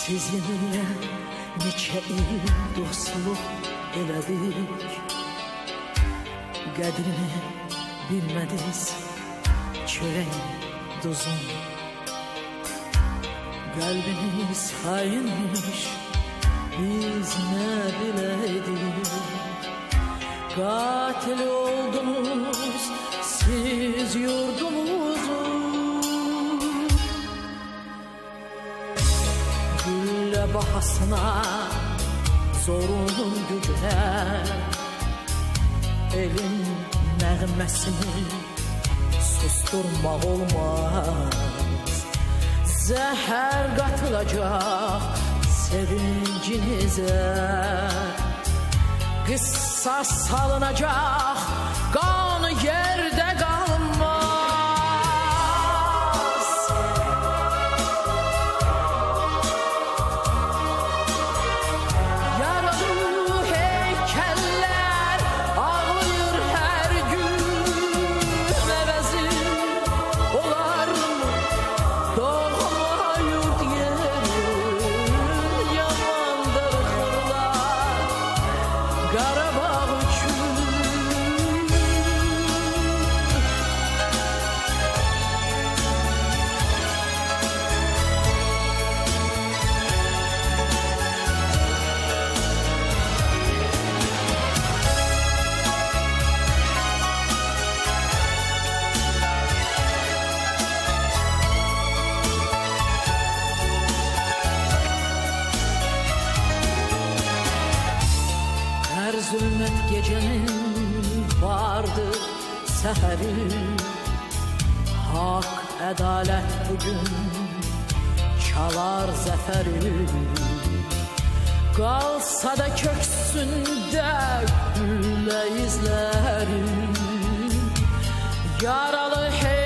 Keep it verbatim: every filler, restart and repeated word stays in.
Sizinle neçə il dostluq elədik, qədrini bilmədiniz çörək duzun. Qəlbiniz hainmiş, biz nə biləydik. Qatil oldunuz siz yurdumuzun. Güllə bahasına, zorunun gücünə, elin nəğməsini susturmaq olmaz. Zəhər qatılacaq sevincinizə, qissas salınacaq, qanı yerdə qalmaz. Yaralı heykəllər ağlayır hər gün, əvəzi olar doğma yurt yerin, yaman darıxırlar Qarabağ üçün. Hər zülmət gecənin vardı səhəri, haqq, ədalət bugün çalar zəfəri. Qalsa da köksündə güllə izləri, yaralı hey